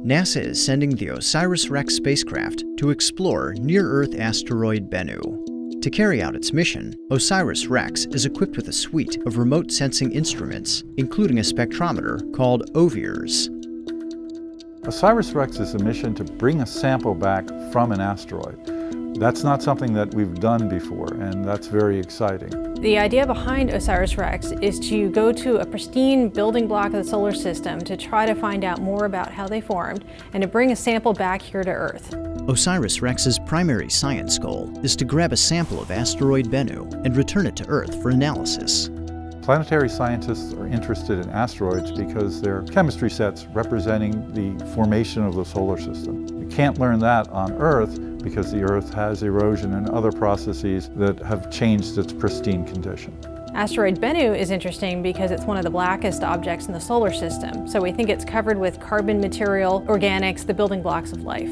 NASA is sending the OSIRIS-REx spacecraft to explore near-Earth asteroid Bennu. To carry out its mission, OSIRIS-REx is equipped with a suite of remote sensing instruments, including a spectrometer called OVIRS. OSIRIS-REx is a mission to bring a sample back from an asteroid. That's not something that we've done before, and that's very exciting. The idea behind OSIRIS-REx is to go to a pristine building block of the solar system to try to find out more about how they formed and to bring a sample back here to Earth. OSIRIS-REx's primary science goal is to grab a sample of asteroid Bennu and return it to Earth for analysis. Planetary scientists are interested in asteroids because they're chemistry sets representing the formation of the solar system. You can't learn that on Earth because the Earth has erosion and other processes that have changed its pristine condition. Asteroid Bennu is interesting because it's one of the blackest objects in the solar system, so we think it's covered with carbon material, organics, the building blocks of life.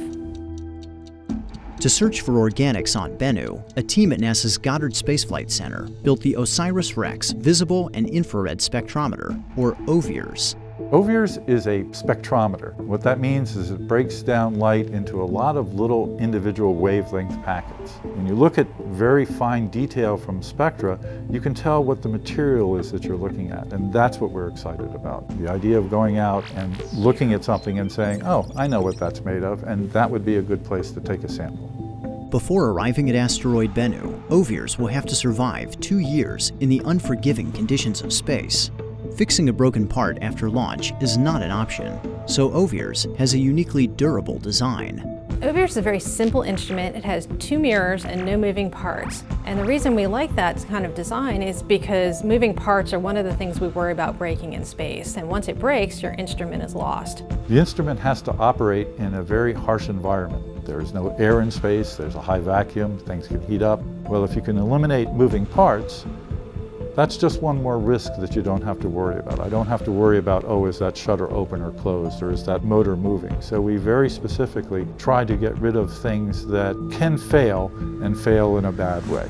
To search for organics on Bennu, a team at NASA's Goddard Space Flight Center built the OSIRIS-REx Visible and Infrared Spectrometer, or OVIRS. OVIRS is a spectrometer. What that means is it breaks down light into a lot of little individual wavelength packets. When you look at very fine detail from spectra, you can tell what the material is that you're looking at, and that's what we're excited about. The idea of going out and looking at something and saying, oh, I know what that's made of, and that would be a good place to take a sample. Before arriving at asteroid Bennu, OVIRS will have to survive 2 years in the unforgiving conditions of space. Fixing a broken part after launch is not an option, so OVIRS has a uniquely durable design. OVIRS is a very simple instrument. It has 2 mirrors and no moving parts. And the reason we like that kind of design is because moving parts are one of the things we worry about breaking in space. And once it breaks, your instrument is lost. The instrument has to operate in a very harsh environment. There's no air in space, there's a high vacuum, things can heat up. Well, if you can eliminate moving parts, that's just one more risk that you don't have to worry about. I don't have to worry about, oh, is that shutter open or closed, or is that motor moving? So we very specifically try to get rid of things that can fail and fail in a bad way.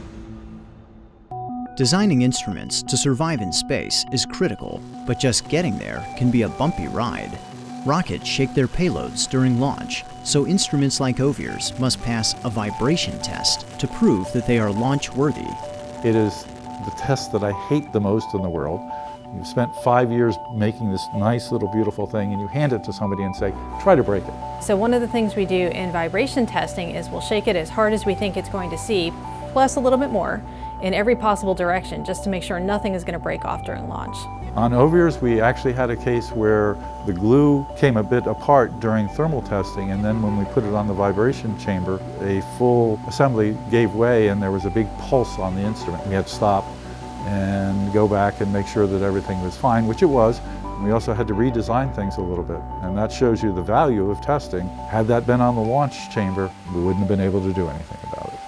Designing instruments to survive in space is critical, but just getting there can be a bumpy ride. Rockets shake their payloads during launch, so instruments like OVIRS must pass a vibration test to prove that they are launch-worthy. It is the test that I hate the most in the world. You've spent 5 years making this nice little beautiful thing and you hand it to somebody and say, try to break it. So one of the things we do in vibration testing is we'll shake it as hard as we think it's going to see, plus a little bit more, in every possible direction, just to make sure nothing is going to break off during launch. On OVIRS, we actually had a case where the glue came a bit apart during thermal testing, and then when we put it on the vibration chamber, a full assembly gave way and there was a big pulse on the instrument. We had to stop and go back and make sure that everything was fine, which it was. We also had to redesign things a little bit, and that shows you the value of testing. Had that been on the launch chamber, we wouldn't have been able to do anything about it.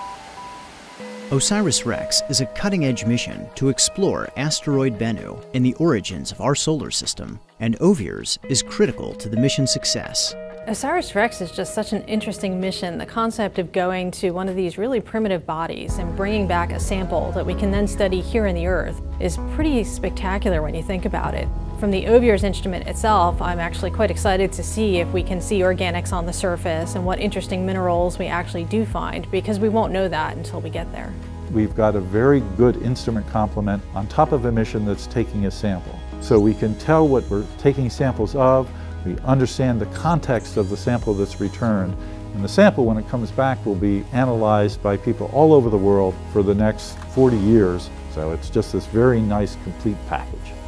OSIRIS-REx is a cutting-edge mission to explore asteroid Bennu and the origins of our solar system, and OVIRS is critical to the mission's success. OSIRIS-REx is just such an interesting mission. The concept of going to one of these really primitive bodies and bringing back a sample that we can then study here in the Earth is pretty spectacular when you think about it. From the OVIRS instrument itself, I'm actually quite excited to see if we can see organics on the surface and what interesting minerals we actually do find, because we won't know that until we get there. We've got a very good instrument complement on top of a mission that's taking a sample. So we can tell what we're taking samples of, we understand the context of the sample that's returned, and the sample, when it comes back, will be analyzed by people all over the world for the next 40 years. So it's just this very nice, complete package.